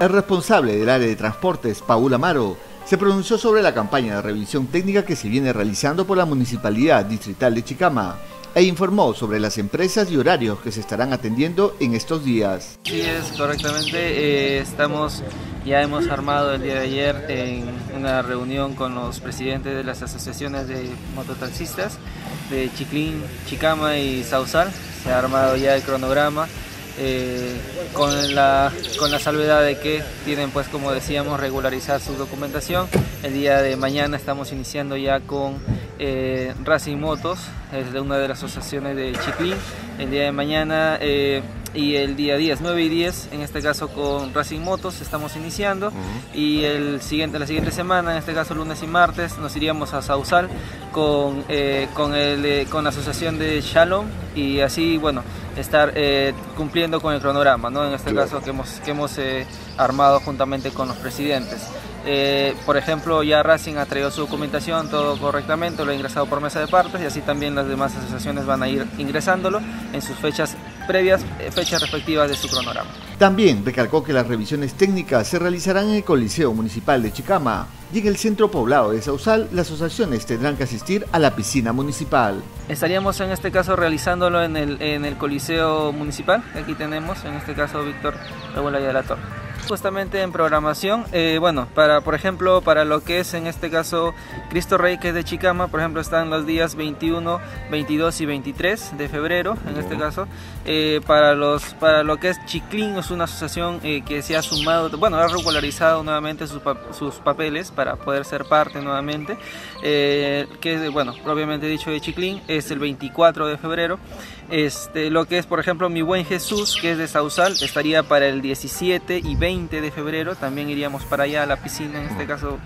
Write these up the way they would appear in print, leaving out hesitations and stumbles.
El responsable del área de transportes, Paul Amaro, se pronunció sobre la campaña de revisión técnica que se viene realizando por la Municipalidad Distrital de Chicama e informó sobre las empresas y horarios que se estarán atendiendo en estos días. Sí, es correctamente. Ya hemos armado el día de ayer en una reunión con los presidentes de las asociaciones de mototaxistas de Chiclín, Chicama y Sausal. Se ha armado ya el cronograma con la salvedad de que tienen, pues, como decíamos, regularizar su documentación. El día de mañana estamos iniciando ya con Racing Motos, es de una de las asociaciones de Chiclín. El día de mañana y el día 10, 9 y 10, en este caso con Racing Motos estamos iniciando, y la siguiente semana, en este caso lunes y martes, nos iríamos a Sausal con la asociación de Shalom, y así, bueno, estar cumpliendo con el cronograma, ¿no? En este caso que hemos armado juntamente con los presidentes. Por ejemplo, ya Racing ha traído su documentación, todo correctamente, lo ha ingresado por mesa de partes, y así también las demás asociaciones van a ir ingresándolo en sus fechas previas, fechas respectivas de su cronograma. También recalcó que las revisiones técnicas se realizarán en el Coliseo Municipal de Chicama, y en el centro poblado de Sausal las asociaciones tendrán que asistir a la piscina municipal. Estaríamos en este caso realizándolo en el Coliseo Municipal, que aquí tenemos, en este caso Víctor Rebolaya de la Torre. Justamente en programación, bueno, por ejemplo, para lo que es en este caso Cristo Rey, que es de Chicama, por ejemplo, están los días 21, 22 y 23 de febrero, en este caso. Para lo que es Chiclín, es una asociación que se ha sumado, bueno, ha regularizado nuevamente sus papeles para poder ser parte nuevamente, que, bueno, propiamente dicho, de Chiclín, es el 24 de febrero. Lo que es, por ejemplo, Mi Buen Jesús, que es de Sausal, estaría para el 17 y 20 de febrero, también iríamos para allá a la piscina, en este caso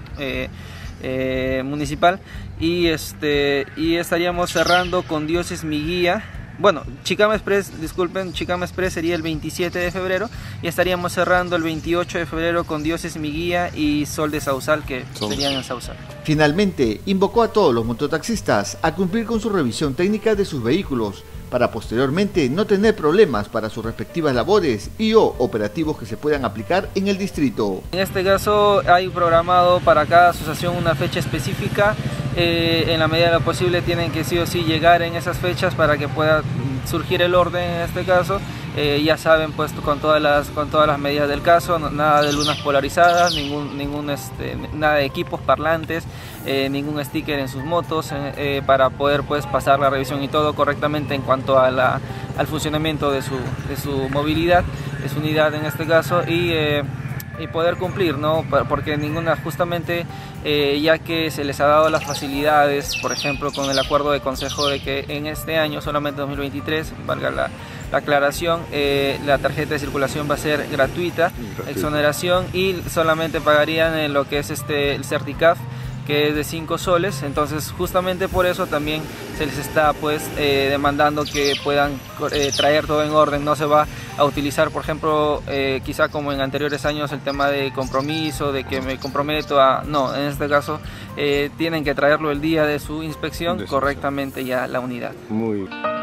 municipal, y estaríamos cerrando con Dios es mi guía. Bueno, Chicama Express, disculpen, Chicama Express sería el 27 de febrero, y estaríamos cerrando el 28 de febrero con Dios es mi guía y Sol de Sausal, que serían en Sausal. Finalmente, invocó a todos los mototaxistas a cumplir con su revisión técnica de sus vehículos, para posteriormente no tener problemas para sus respectivas labores o operativos que se puedan aplicar en el distrito. En este caso hay programado para cada asociación una fecha específica. En la medida de lo posible tienen que sí o sí llegar en esas fechas para que pueda surgir el orden en este caso. Ya saben, pues, con todas las medidas del caso, nada de lunas polarizadas, nada de equipos parlantes, ningún sticker en sus motos, para poder, pues, pasar la revisión y todo correctamente en cuanto a al funcionamiento de su movilidad, de su unidad en este caso, y poder cumplir, ¿no? Porque justamente ya que se les ha dado las facilidades, por ejemplo, con el acuerdo de consejo de que en este año, solamente 2023, valga la aclaración, la tarjeta de circulación va a ser gratuita, exoneración, y solamente pagarían en lo que es el Certicaf, que es de 5 soles, entonces justamente por eso también se les está, pues, demandando que puedan traer todo en orden. No se va a utilizar, por ejemplo, quizá como en anteriores años, el tema de compromiso, de que me comprometo a... No, en este caso tienen que traerlo el día de su inspección correctamente ya la unidad. Muy